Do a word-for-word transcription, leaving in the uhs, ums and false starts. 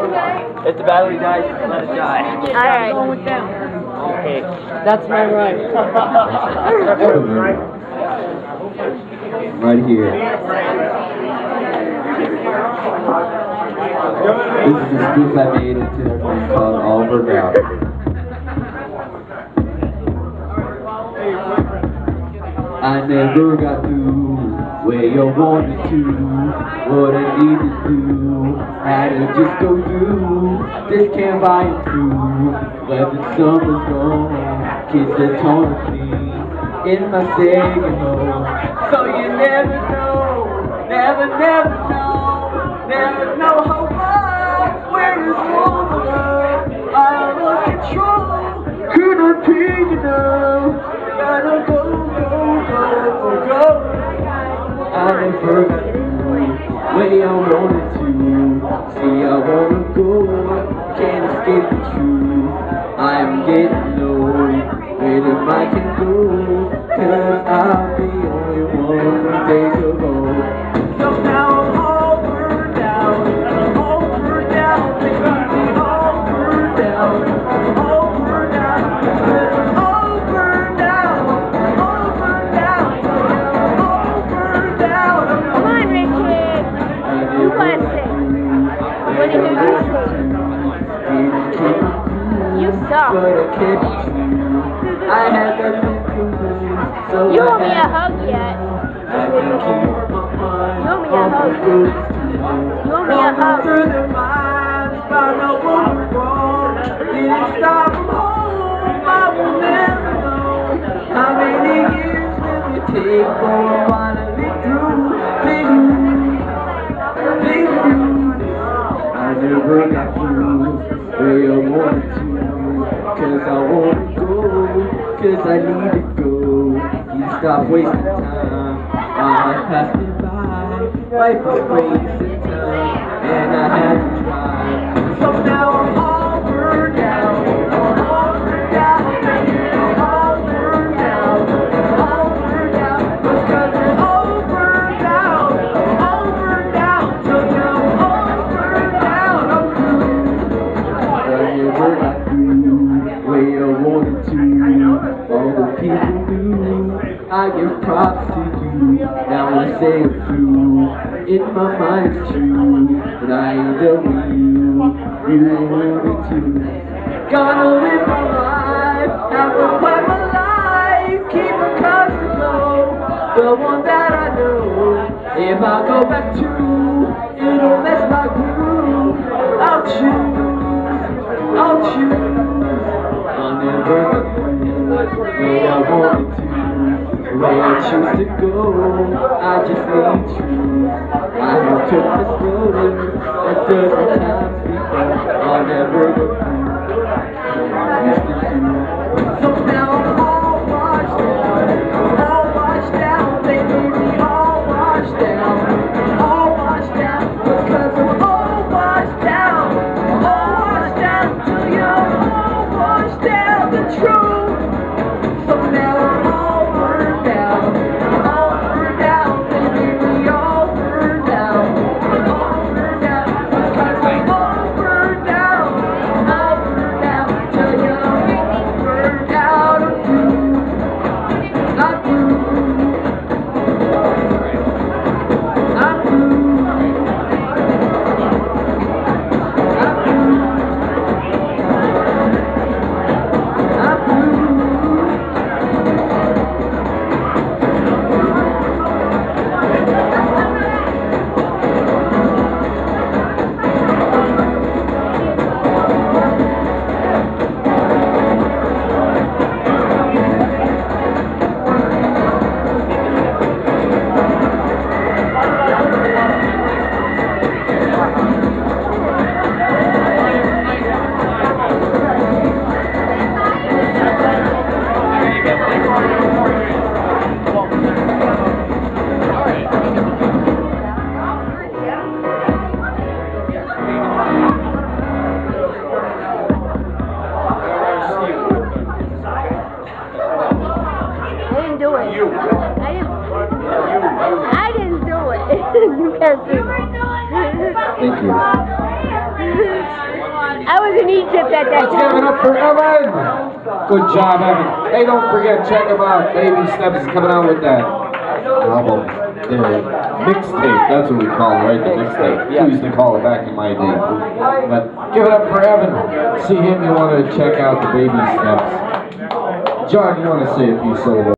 If the battery dies, let it die. Alright. Okay. That's my right. Right here. This is a spoof I made into a one called Oliver Brown. I never got through where you wanted to, what I needed to do, had to just go through. This can't buy it through, but the summer's gone, kids are taunting me in my second home. So you never know, never, never know, never know how far, where is all the love, I lost control, couldn't take it now, gotta go, go, go, go. I never got through way I wanted to. See, I wanna go, can't escape the truth. I'm getting low, where the I can go, cause I'm the only one from days of old. So now I'm all burned out, I'm all burned out, they got me all burned out, all burned out, I'm all burned out, all burned out, all burned out. Come on, Richard. You want to sing. What did you do? You suck. I had that feeling, so You owe me a hug yet. I can keep my mind. You owe me a hug. You owe me a hug. Found out what was wrong. Didn't stop from home. I will never know how many years will it take for I'm finally through. Big news, big news. I never got through where I wanted to, cause I wanna go, cause I need to go. You stop wasting time, I passed me by. Life was wasting time, and I had to try. So now I'm all burned out, all burned out, I'm all burned out, all burned out, because I'm all burned out, all burned out, so now I'm all burned out, I'm through. I never got through where I wanted to, all the people knew, I give props to you, now I say it through, in my mind it's true, but I ain't done with you, you wanted to. Gonna live my life, have to plan my life, keep a constant flow, the one that I know, if I go back to, it'll mess my groove, I'll choose, I'll choose, I'll never go where I wanted to, where I choose to go, I just need truth, I have took this road, a dozen times before, I'll never go through, I used to do. So now I'm all washed down, all washed down, they made me all washed down, all washed down, because I'm all washed down, all washed down, till you're all washed down, the truth. So now I'm all burned out, all burned out, they made me all burned out, all burned out, because I was in Egypt at that Let's give it time. up for Evan. Good job, Evan. Hey, don't forget, check him out. Baby Steps is coming out with that album. The mixtape, that's what we call it, right? The mixtape. Yeah. We used to call it back in my day. But give it up for Evan. See him, you want to check out the Baby Steps. John, you want to say a few syllables?